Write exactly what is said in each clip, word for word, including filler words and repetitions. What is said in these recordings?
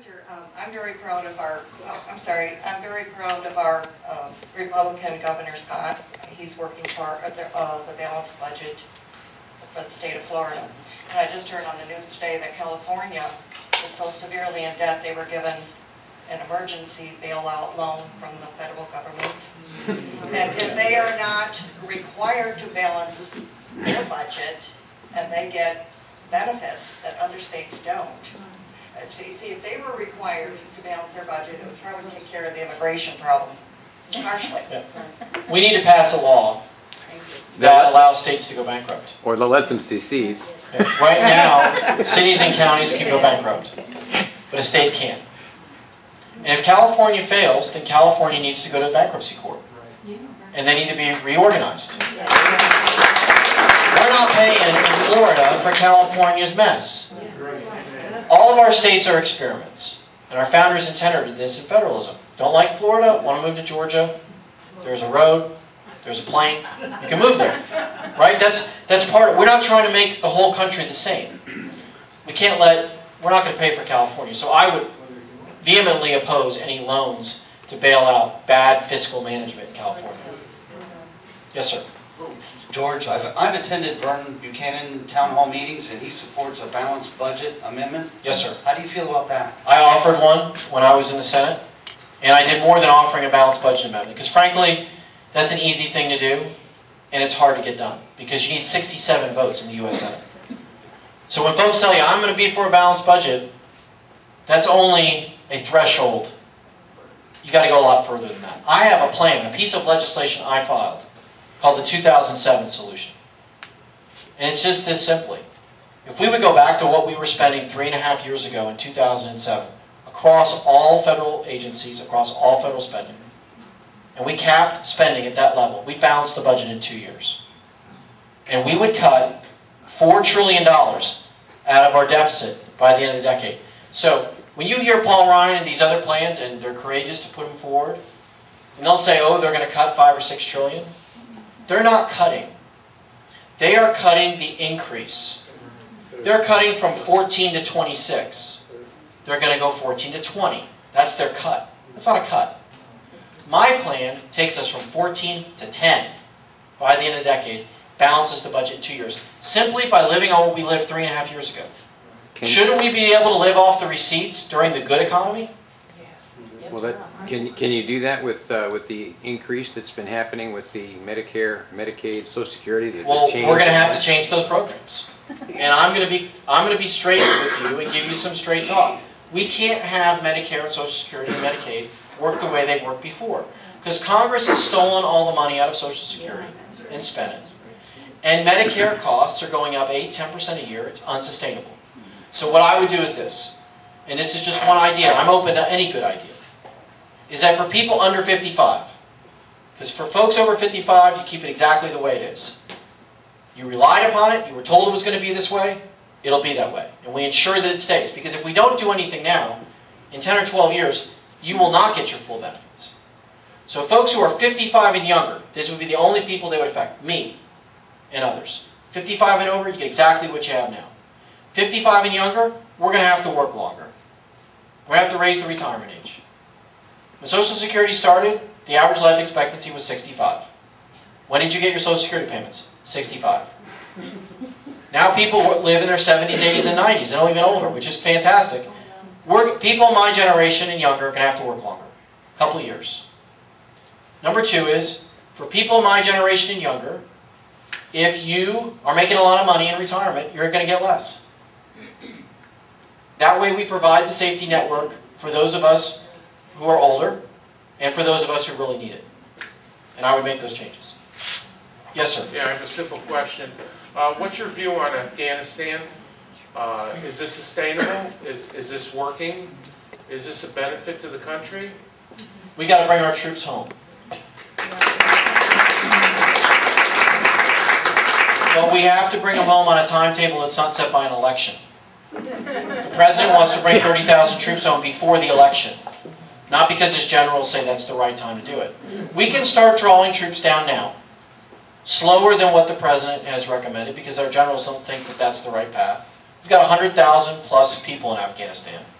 Doctor, Um, I'm very proud of our, oh, I'm sorry, I'm very proud of our uh, Republican Governor Scott. He's working for uh, the, uh, the balanced budget for the state of Florida. And I just heard on the news today that California is so severely in debt, they were given an emergency bailout loan from the federal government. And if they are not required to balance their budget, and they get benefits that other states don't, so you see, if they were required to balance their budget, it would probably take care of the immigration problem partially. Yeah. We need to pass a law that allows states to go bankrupt. Or lets them secede. Yeah. Right now, cities and counties can go bankrupt, but a state can't. And if California fails, then California needs to go to bankruptcy court. And they need to be reorganized. We're not paying in Florida for California's mess. All of our states are experiments, and our founders intended this in federalism. Don't like Florida? Want to move to Georgia? There's a road, there's a plane, you can move there, right? That's that's part of, we're not trying to make the whole country the same. We can't let, we're not going to pay for California. So I would vehemently oppose any loans to bail out bad fiscal management in California. Yes, sir. George, I've, I've attended Vernon Buchanan town hall meetings, and he supports a balanced budget amendment. Yes, sir. How do you feel about that? I offered one when I was in the Senate, and I did more than offering a balanced budget amendment, because frankly, that's an easy thing to do, and it's hard to get done, because you need sixty-seven votes in the U S Senate. So when folks tell you, I'm going to be for a balanced budget, that's only a threshold. You got to go a lot further than that. I have a plan, a piece of legislation I filed, called the two thousand seven solution. And it's just this simply. If we would go back to what we were spending three and a half years ago in two thousand seven, across all federal agencies, across all federal spending, and we capped spending at that level, we balanced the budget in two years. And we would cut four trillion dollars out of our deficit by the end of the decade. So when you hear Paul Ryan and these other plans, and they're courageous to put them forward, and they'll say, oh, they're going to cut five or six trillion, they're not cutting. They are cutting the increase. They're cutting from fourteen to twenty-six. They're going to go fourteen to twenty. That's their cut. That's not a cut. My plan takes us from fourteen to ten by the end of the decade, balances the budget in two years, simply by living on what we lived three and a half years ago. Can Shouldn't we be able to live off the receipts during the good economy? Well, that, can, can you do that with uh, with the increase that's been happening with the Medicare, Medicaid, Social Security? The, well, the we're going to have to change those programs, and I'm going to be I'm going to be straight with you and give you some straight talk. We can't have Medicare and Social Security and Medicaid work the way they've worked before, because Congress has stolen all the money out of Social Security and spent it, and Medicare costs are going up eight, ten percent a year. It's unsustainable. So what I would do is this, and this is just one idea. I'm open to any good idea. Is that for people under fifty-five, because for folks over fifty-five, you keep it exactly the way it is. You relied upon it, you were told it was going to be this way, it'll be that way. And we ensure that it stays. Because if we don't do anything now, in ten or twelve years, you will not get your full benefits. So folks who are fifty-five and younger, this would be the only people they would affect, me and others. fifty-five and over, you get exactly what you have now. fifty-five and younger, we're going to have to work longer. We're going to have to raise the retirement age. When Social Security started, the average life expectancy was sixty-five. When did you get your Social Security payments? sixty-five. Now people live in their seventies, eighties, and nineties, and even older, which is fantastic. We're, people my generation and younger are going to have to work longer. A couple of years. Number two is, for people my generation and younger, if you are making a lot of money in retirement, you're going to get less. That way we provide the safety network for those of us who are older, and for those of us who really need it. And I would make those changes. Yes, sir. Yeah, I have a simple question. Uh, what's your view on Afghanistan? Uh, is this sustainable? Is, is this working? Is this a benefit to the country? We got to bring our troops home. But we have to bring them home on a timetable that's not set by an election. The president wants to bring thirty thousand troops home before the election. Not because his generals say that's the right time to do it. We can start drawing troops down now. Slower than what the president has recommended, because our generals don't think that that's the right path. We've got one hundred thousand plus people in Afghanistan.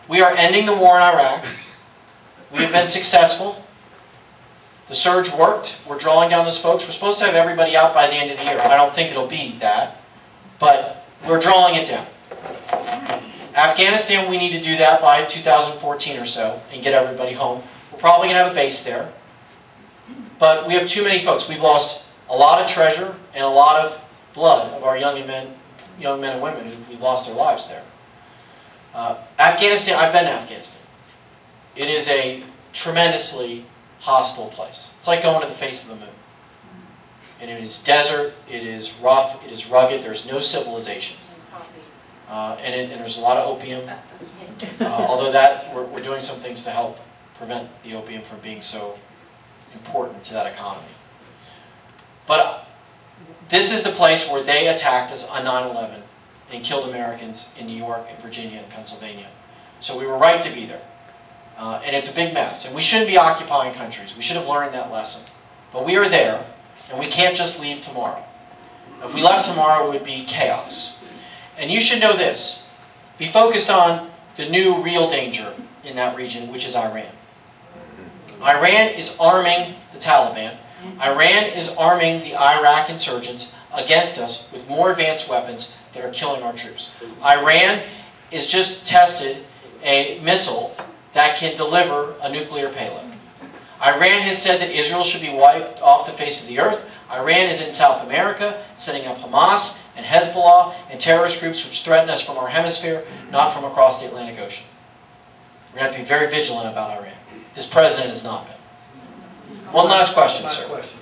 We are ending the war in Iraq. We have been successful. The surge worked. We're drawing down those folks. We're supposed to have everybody out by the end of the year. I don't think it'll be that, but we're drawing it down. Afghanistan, we need to do that by two thousand fourteen or so and get everybody home. We're probably going to have a base there. But we have too many folks. We've lost a lot of treasure and a lot of blood of our young men, young men and women who've lost their lives there. Uh, Afghanistan, I've been to Afghanistan. It is a tremendously hostile place. It's like going to the face of the moon. And it is desert, it is rough, it is rugged, there's no civilization. Uh, and, it, and there's a lot of opium. Uh, although that, we're, we're doing some things to help prevent the opium from being so important to that economy. But uh, this is the place where they attacked us on nine eleven and killed Americans in New York and Virginia and Pennsylvania. So we were right to be there. Uh, and it's a big mess. And we shouldn't be occupying countries. We should have learned that lesson. But we are there, and we can't just leave tomorrow. If we left tomorrow, it would be chaos. And you should know this. Be focused on the new real danger in that region, which is Iran. Iran is arming the Taliban. Iran is arming the Iraq insurgents against us with more advanced weapons that are killing our troops. Iran has just tested a missile that can deliver a nuclear payload. Iran has said that Israel should be wiped off the face of the earth. Iran is in South America, setting up Hamas and Hezbollah and terrorist groups which threaten us from our hemisphere, not from across the Atlantic Ocean. We're going to have to be very vigilant about Iran. This president has not been. One last question, last sir. Question.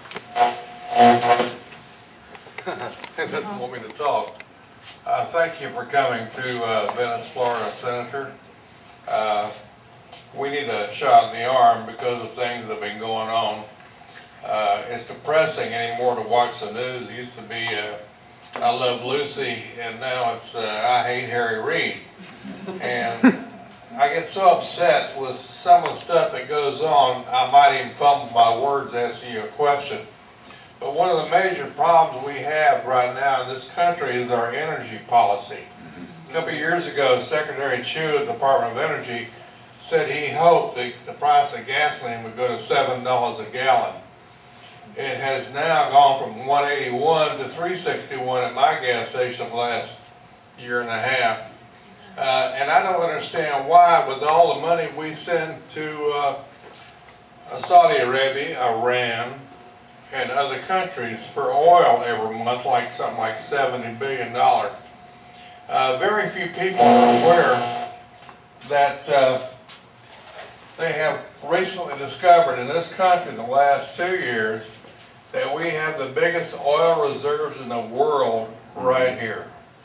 He doesn't want me to talk. Uh, thank you for coming to uh, Venice, Florida, Senator. Uh, we need a shot in the arm because of things that have been going on. Uh, it's depressing anymore to watch the news. It used to be uh, I Love Lucy, and now it's uh, I Hate Harry Reid. And I get so upset with some of the stuff that goes on, I might even fumble my words asking you a question. But one of the major problems we have right now in this country is our energy policy. A couple of years ago, Secretary Chu of the Department of Energy said he hoped that the price of gasoline would go to seven dollars a gallon. It has now gone from one eighty-one to three sixty-one at my gas station the last year and a half. Uh, and I don't understand why, with all the money we send to uh, Saudi Arabia, Iran, and other countries for oil every month, like something like seventy billion dollars. Uh, very few people are aware that uh, they have recently discovered in this country in the last two years that we have the biggest oil reserves in the world right here.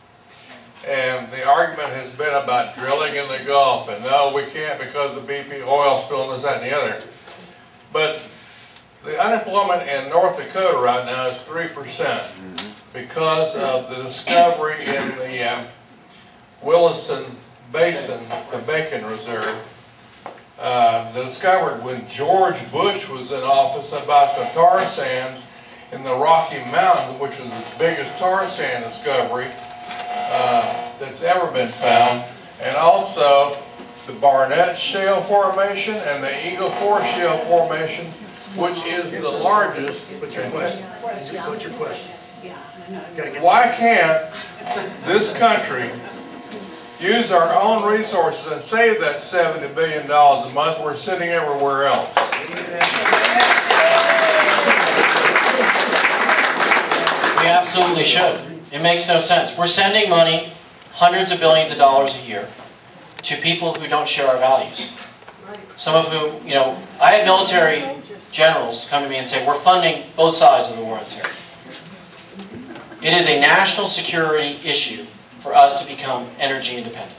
And the argument has been about drilling in the Gulf, and no, we can't because of B P oil spill and this, that, and the other. But the unemployment in North Dakota right now is three percent because of the discovery in the um, Williston Basin, the Bacon Reserve. Uh, they discovered when George Bush was in office about the tar sands in the Rocky Mountains, which was the biggest tar sand discovery uh, that's ever been found, and also the Barnett Shale Formation and the Eagle Ford Shale Formation, which is the largest. What's your question? What's your question? Why can't this country use our own resources and save that seventy billion dollars a month? We're sitting everywhere else. We absolutely should. It makes no sense. We're sending money, hundreds of billions of dollars a year, to people who don't share our values. Some of whom, you know, I had military generals come to me and say, we're funding both sides of the war on terror. It is a national security issue for us to become energy independent.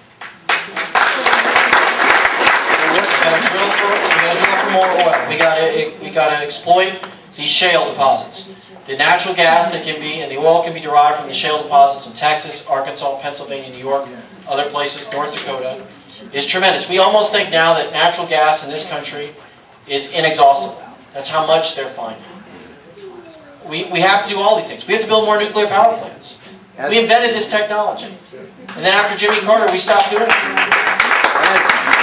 We're going to drill for, we're going to drill for more oil. We got to, we got to exploit these shale deposits. The natural gas that can be, and the oil can be derived from the shale deposits in Texas, Arkansas, Pennsylvania, New York, other places, North Dakota, is tremendous. We almost think now that natural gas in this country is inexhaustible. That's how much they're finding. We, we have to do all these things. We have to build more nuclear power plants. We invented this technology. And then after Jimmy Carter, we stopped doing it.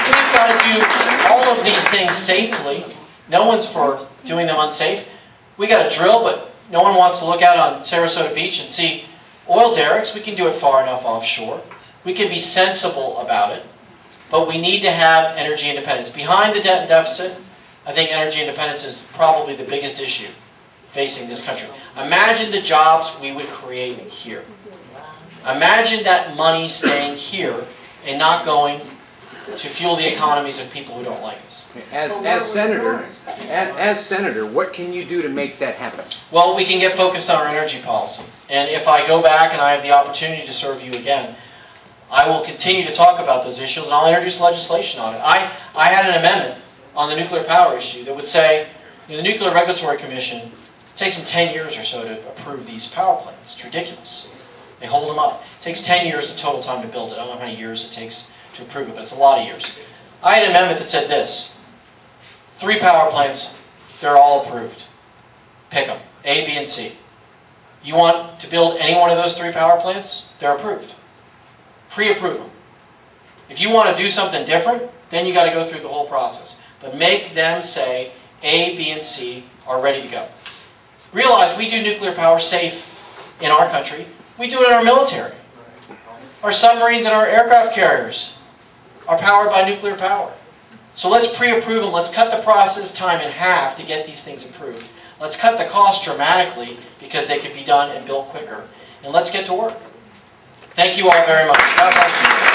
we've got to do all of these things safely. No one's for doing them unsafe. We got to drill, but no one wants to look out on Sarasota Beach and see oil derricks. We can do it far enough offshore. We can be sensible about it, but we need to have energy independence. Behind the debt and deficit, I think energy independence is probably the biggest issue facing this country. Imagine the jobs we would create here. Imagine that money staying here and not going to fuel the economies of people who don't like us. As, as senator, as, as senator, what can you do to make that happen? Well, we can get focused on our energy policy. And if I go back and I have the opportunity to serve you again, I will continue to talk about those issues and I'll introduce legislation on it. I, I had an amendment on the nuclear power issue that would say, you know, the Nuclear Regulatory Commission, it takes them ten years or so to approve these power plants. It's ridiculous. They hold them up. It takes ten years the total time to build it. I don't know how many years it takes to approve it, but it's a lot of years. I had an amendment that said this: three power plants, they're all approved. Pick them, A, B, and C. You want to build any one of those three power plants? They're approved. Pre-approve them. If you want to do something different, then you got to go through the whole process. But make them say A, B, and C are ready to go. Realize we do nuclear power safe in our country. We do it in our military. Our submarines and our aircraft carriers are powered by nuclear power. So let's pre-approve them. Let's cut the process time in half to get these things approved. Let's cut the cost dramatically because they could be done and built quicker. And let's get to work. Thank you all very much. God bless you.